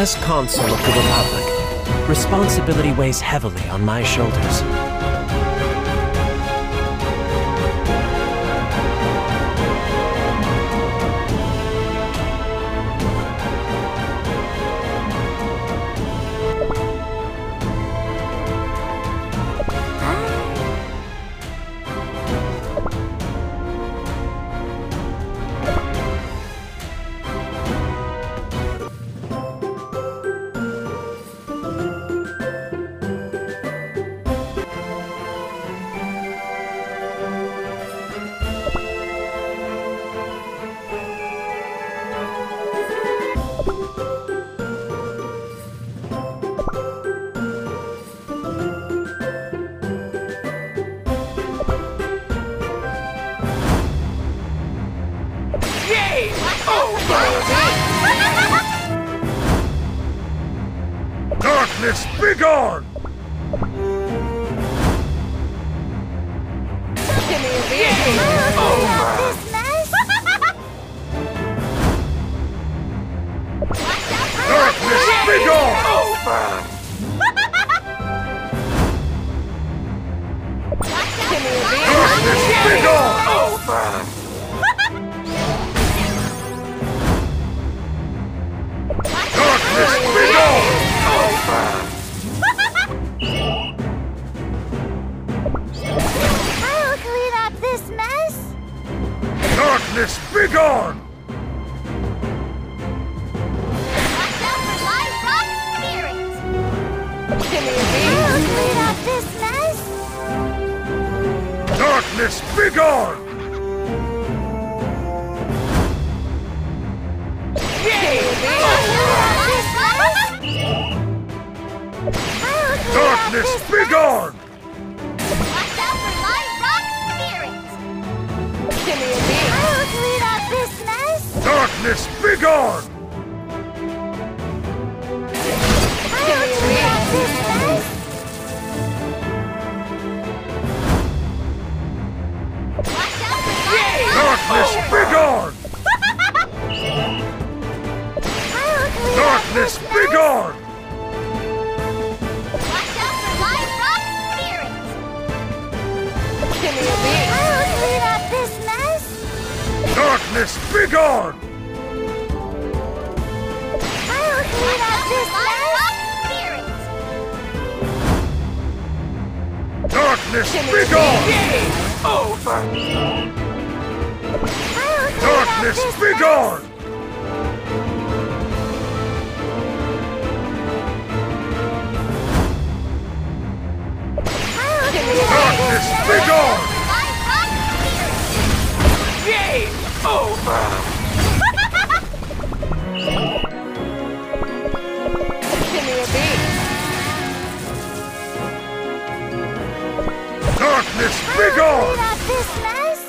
As Consul of the Republic, responsibility weighs heavily on my shoulders. Darkness, begone! Darkness, begone! Darkness, begone! Darkness, begone! I'll clean up this mess. Darkness, begone! Watch out for live rock spirits. I'll clean up this mess. Darkness, begone! Darkness, begone! Watch out for live rock spirits. I'll clean up this mess. Darkness, begone! I'll clean up this mess. Watch out for live rock Darkness, begone! I'll clean Darkness, up this begone! Watch out for live rock spirits. I'll clean up this mess. Darkness, begone! I'll clean up this mess. Darkness, begone! Over! Darkness, begone! Darkness, begone! Game over! Give me a beat. Darkness, begone! Clean up this mess.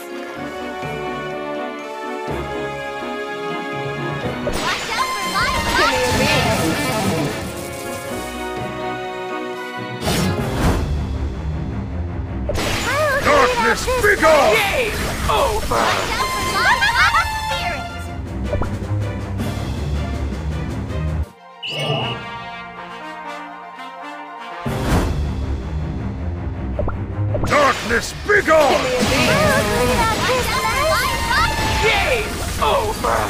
Watch out for live rock. Give me a beat. Darkness, begone! Game over! Watch out for live rock spirits. Darkness, begone! I'll clean up this mess. Game over!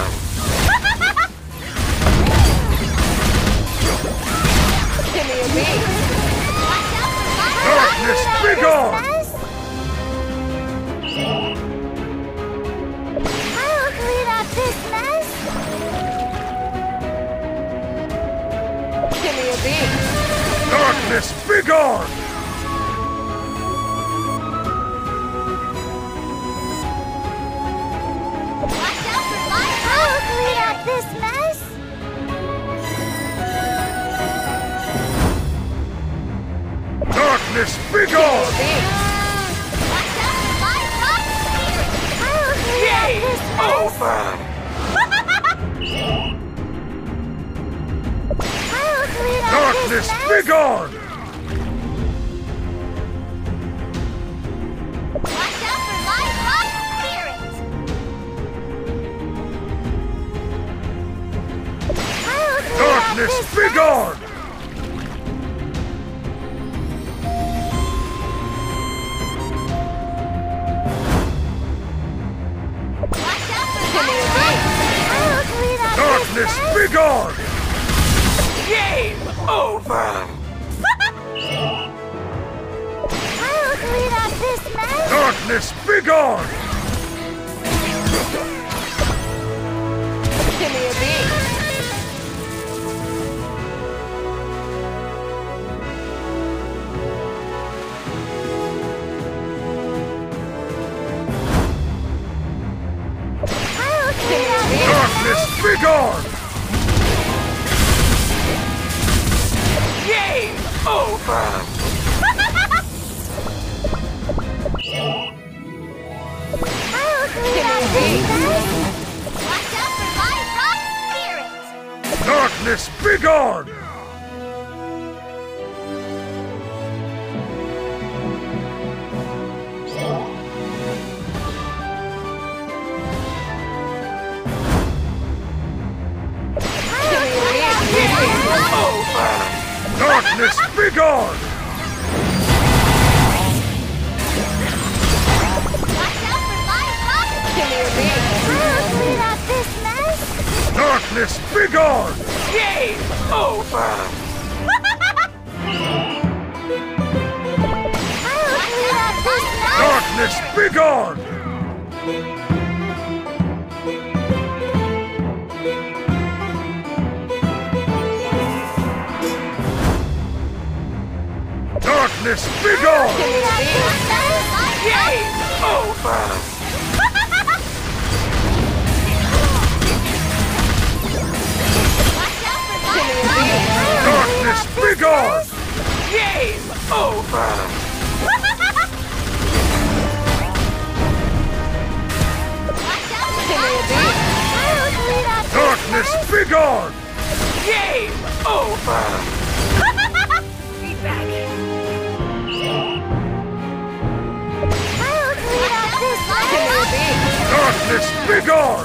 Give me a beat. Watch out for live rock. Darkness, begone! I'll clean up this mess. Give me a beat. Darkness, begone! Watch out for live rock. I'll clean up this mess. Darkness, begone! Watch out for live rock spirits. I'll clean up this mess. I'll clean up Darkness, this mess. begone! Watch out for live rock spirits. I'll clean up Darkness, be gone! Darkness, be gone! Game over! I'll clean up this mess! Darkness, be gone! Give me a beat! I'll clean up this Darkness, be gone! Game over! I'll clean up this mess! Watch out for live rock spirits! Darkness, be gone! Darkness, be gone! Watch out for live rock Give me a beat! I'll clean up this mess! Darkness, be gone! Game over! I'll clean up this mess! Darkness, be gone! Darkness, be gone! Clean up this mess! Game over! Watch out for live rock! Darkness, be gone! Game over! Watch out for Give me a live beat! rock! I'll clean up this Darkness, mess! be gone! Game over! Be back! I'll clean up this Give me a mess! beat! Darkness, be gone!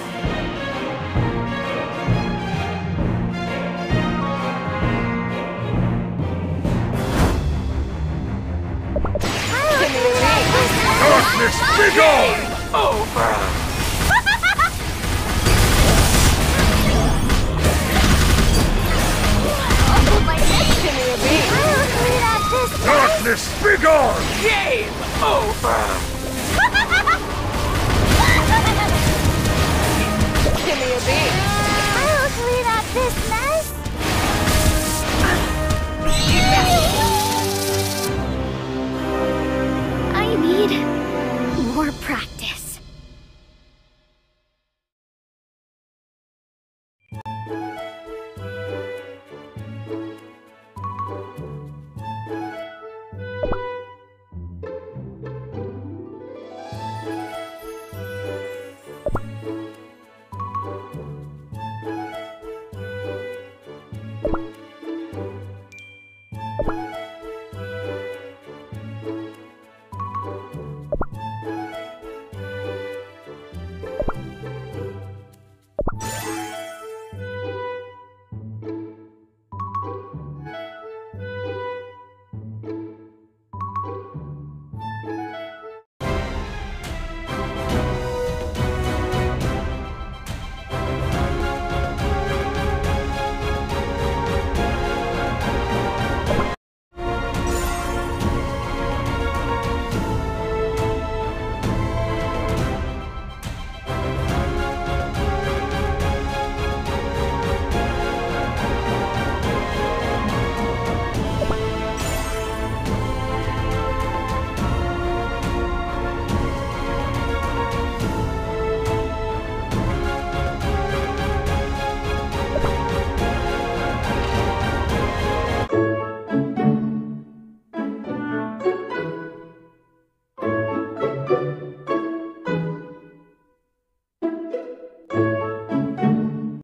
I'll clean up this mess! Darkness, be gone! Over! Oh my goodness! Give me a beat! I'll clean up this mess! Darkness, be gone! Game over!